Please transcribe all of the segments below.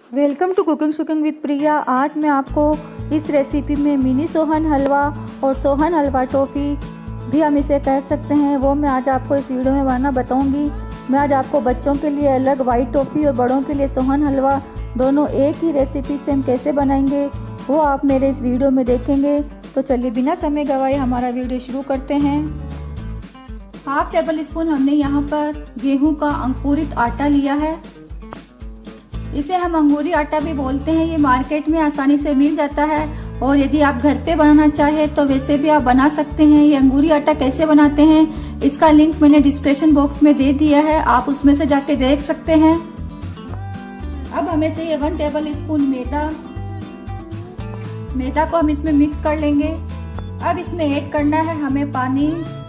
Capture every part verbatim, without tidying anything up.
Welcome to cooking shooking with Priya. आज मैं आपको इस रेसिपी में मिनी सोहन हलवा और सोहन हलवा टॉफ़ी भी हम इसे कह सकते हैं, वो मैं आज आपको इस वीडियो में बनाना बताऊंगी। मैं आज आपको बच्चों के लिए अलग वाइट टॉफ़ी और बड़ों के लिए सोहन हलवा दोनों एक ही रेसिपी से हम कैसे बनाएंगे वो आप मेरे इस वीडियो में देखेंगे। तो चलिए बिना समय गवाए हमारा वीडियो शुरू करते हैं। हाफ टेबल स्पून हमने यहाँ पर गेहूं का अंकुरित आटा लिया है। इसे हम अंगूरी आटा भी बोलते हैं। ये मार्केट में आसानी से मिल जाता है और यदि आप घर पे बनाना चाहे तो वैसे भी आप बना सकते हैं। ये अंगूरी आटा कैसे बनाते हैं इसका लिंक मैंने डिस्क्रिप्शन बॉक्स में दे दिया है, आप उसमें से जाके देख सकते हैं। अब हमें चाहिए वन टेबल स्पून मैदा। मैदा को हम इसमें मिक्स कर लेंगे। अब इसमें ऐड करना है हमें पानी,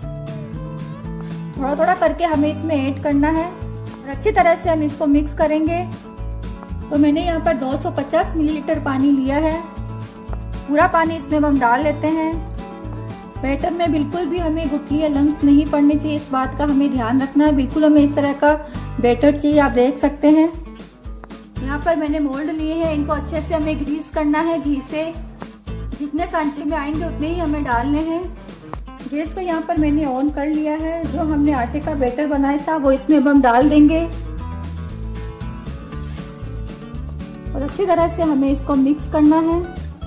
थोड़ा थोड़ा करके हमें इसमें ऐड करना है और अच्छी तरह से हम इसको मिक्स करेंगे। तो मैंने यहाँ पर दो सौ पचास मिलीलीटर पानी लिया है। पूरा पानी इसमें हम डाल लेते हैं। बैटर में बिल्कुल भी हमें गुठली या लम्स नहीं पड़नी चाहिए, इस बात का हमें ध्यान रखना है। बिल्कुल हमें इस तरह का बैटर चाहिए, आप देख सकते हैं। यहाँ पर मैंने मोल्ड लिए हैं, इनको अच्छे से हमें ग्रीस करना है घी से। जितने सांचे में आएंगे उतने ही हमें डालने हैं। गैस को यहाँ पर मैंने ऑन कर लिया है। जो हमने आटे का बैटर बनाया था वो इसमें अब हम डाल देंगे और अच्छी तरह से हमें इसको मिक्स करना है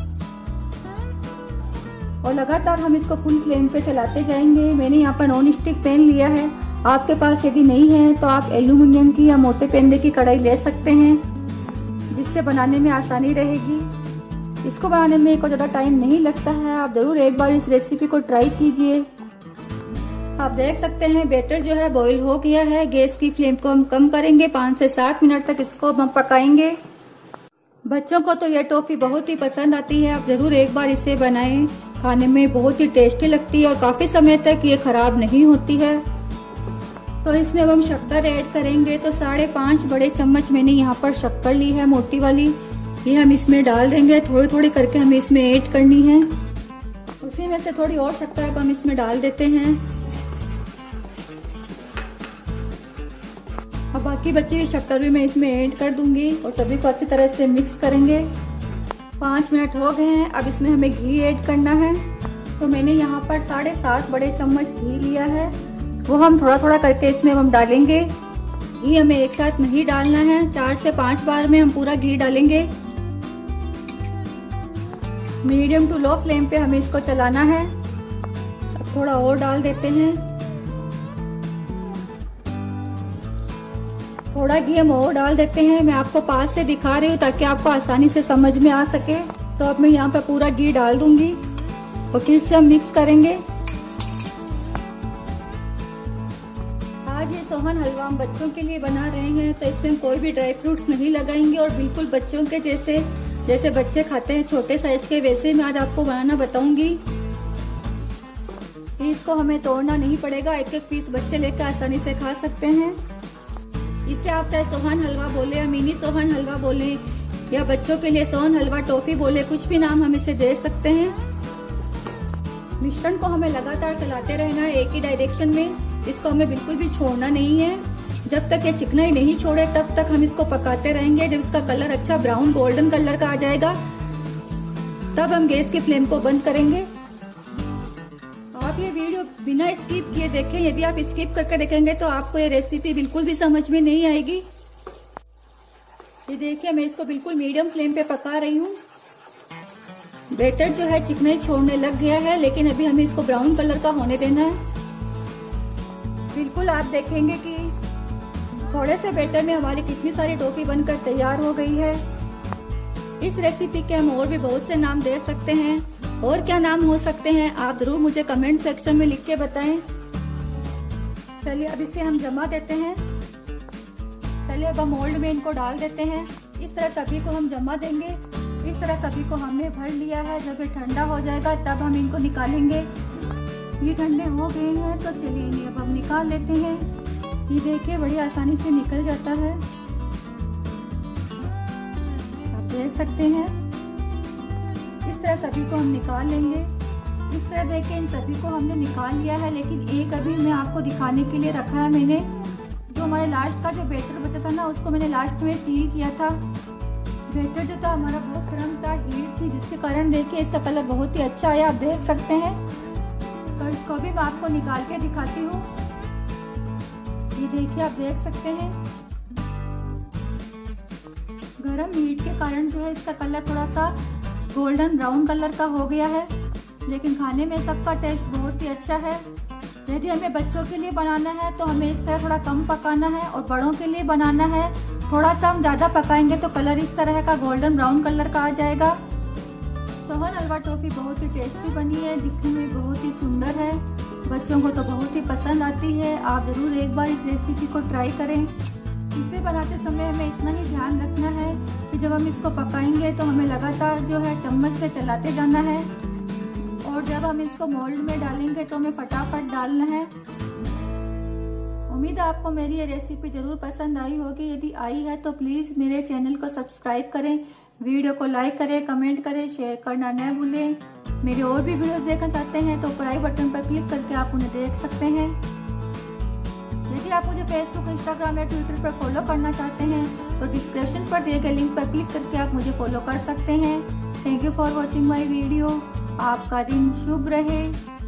और लगातार हम इसको फुल फ्लेम पे चलाते जाएंगे। मैंने यहाँ पर नॉन स्टिक पैन लिया है, आपके पास यदि नहीं है तो आप एल्यूमिनियम की या मोटे पेंदे की कढ़ाई ले सकते हैं, जिससे बनाने में आसानी रहेगी। इसको बनाने में कोई ज़्यादा टाइम नहीं लगता है, आप जरूर एक बार इस रेसिपी को ट्राई कीजिए। आप देख सकते हैं बैटर जो है बॉईल हो गया है। गैस की फ्लेम को हम कम करेंगे, पाँच से सात मिनट तक इसको हम पकाएंगे। बच्चों को तो यह टॉफी बहुत ही पसंद आती है, आप जरूर एक बार इसे बनाएं। खाने में बहुत ही टेस्टी लगती है और काफी समय तक ये खराब नहीं होती है। तो इसमें अब हम शक्कर ऐड करेंगे। तो साढ़े पाँच बड़े चम्मच मैंने यहाँ पर शक्कर ली है, मोटी वाली, ये हम इसमें डाल देंगे। थोड़ी थोड़ी करके हमें इसमें ऐड करनी है। उसी में से थोड़ी और शक्कर अब हम इसमें डाल देते हैं। अब बाकी बची हुई शक्कर भी मैं इसमें ऐड कर दूंगी और सभी को अच्छी तरह से मिक्स करेंगे। पाँच मिनट हो गए हैं, अब इसमें हमें घी ऐड करना है। तो मैंने यहाँ पर साढ़े सात बड़े चम्मच घी लिया है, वो हम थोड़ा थोड़ा करके इसमें हम डालेंगे। घी हमें एक साथ नहीं डालना है, चार से पांच बार में हम पूरा घी डालेंगे। मीडियम टू लो फ्लेम पे हमें इसको चलाना है। अब थोड़ा और डाल देते हैं, थोड़ा घी हम और डाल देते हैं। मैं आपको पास से दिखा रही हूँ ताकि आपको आसानी से समझ में आ सके। तो अब मैं यहाँ पर पूरा घी डाल दूंगी और फिर से हम मिक्स करेंगे। आज ये सोहन हलवा हम बच्चों के लिए बना रहे हैं, तो इसमें हम कोई भी ड्राई फ्रूट्स नहीं लगाएंगे और बिल्कुल बच्चों के जैसे जैसे बच्चे खाते हैं छोटे साइज के, वैसे मैं आज आपको बनाना बताऊंगी। इसको हमें तोड़ना नहीं पड़ेगा, एक एक पीस बच्चे लेकर आसानी से खा सकते हैं। इसे आप चाहे सोहन हलवा बोले या मिनी सोहन हलवा बोले या बच्चों के लिए सोहन हलवा टॉफी बोले, कुछ भी नाम हम इसे दे सकते हैं। मिश्रण को हमें लगातार चलाते रहना है एक ही डायरेक्शन में, इसको हमें बिल्कुल भी छोड़ना नहीं है। जब तक ये चिकनाई नहीं छोड़े तब तक हम इसको पकाते रहेंगे। जब इसका कलर अच्छा ब्राउन गोल्डन कलर का आ जाएगा तब हम गैस की फ्लेम को बंद करेंगे। आप ये वीडियो बिना स्किप किए देखें, यदि आप स्किप करके देखेंगे तो आपको ये रेसिपी बिल्कुल भी समझ में नहीं आएगी। ये देखिए मैं इसको बिल्कुल मीडियम फ्लेम पे पका रही हूँ। बैटर जो है चिकनाई छोड़ने लग गया है, लेकिन अभी हमें इसको ब्राउन कलर का होने देना है। बिल्कुल आप देखेंगे कि थोड़े से बैटर में हमारी कितनी सारी टॉफी बनकर तैयार हो गई है। इस रेसिपी के हम और भी बहुत से नाम दे सकते हैं, और क्या नाम हो सकते हैं आप जरूर मुझे कमेंट सेक्शन में लिख के बताएं। चलिए अब इसे हम जमा देते हैं। चलिए अब हम मोल्ड में इनको डाल देते हैं। इस तरह सभी को हम जमा देंगे। इस तरह सभी को हमने भर लिया है। जब ये ठंडा हो जाएगा तब हम इनको निकालेंगे। ये ठंडे हो गए हैं तो चलिए इन्हें अब हम निकाल लेते हैं। ये देखिए बड़ी आसानी से निकल जाता है, आप देख सकते हैं। इस तरह सभी को हम निकाल लेंगे। इस तरह देखिए इन सभी को हमने निकाल लिया है, लेकिन एक अभी मैं आपको दिखाने के लिए रखा है मैंने। जो हमारे लास्ट का जो बैटर बचा था ना, उसको मैंने लास्ट में फिल किया था। बैटर जो था हमारा बहुत गर्म था, हीट थी, जिसके कारण देखिए इसका कलर बहुत ही अच्छा आया, आप देख सकते हैं। तो इसको भी मैं आपको निकाल के दिखाती हूँ। ये देखिए आप देख सकते हैं, गरम हीट के कारण जो है इसका कलर थोड़ा सा गोल्डन ब्राउन कलर का हो गया है, लेकिन खाने में सबका टेस्ट बहुत ही अच्छा है। यदि हमें बच्चों के लिए बनाना है तो हमें इस तरह थोड़ा कम पकाना है, और बड़ों के लिए बनाना है थोड़ा सा हम ज्यादा पकाएंगे तो कलर इस तरह का गोल्डन ब्राउन कलर का आ जाएगा। सोहन हलवा टॉफी बहुत ही टेस्टी बनी है, दिखने में बहुत ही सुंदर है, बच्चों को तो बहुत ही पसंद आती है। आप जरूर एक बार इस रेसिपी को ट्राई करें। इसे बनाते समय हमें इतना ही ध्यान रखना है कि जब हम इसको पकाएंगे तो हमें लगातार जो है चम्मच से चलाते जाना है, और जब हम इसको मोल्ड में डालेंगे तो हमें फटाफट डालना है। उम्मीद है आपको मेरी ये रेसिपी जरूर पसंद आई होगी। यदि आई है तो प्लीज मेरे चैनल को सब्सक्राइब करें, वीडियो को लाइक करें, कमेंट करें, शेयर करना न भूलें। मेरे और भी वीडियोस देखना चाहते हैं तो ऊपर आई बटन पर क्लिक करके आप उन्हें देख सकते हैं। यदि आप मुझे फेसबुक, इंस्टाग्राम या ट्विटर पर फॉलो करना चाहते हैं तो डिस्क्रिप्शन पर दिए गए लिंक पर क्लिक करके आप मुझे फॉलो कर सकते हैं। Thank you for watching my video. आपका दिन शुभ रहे।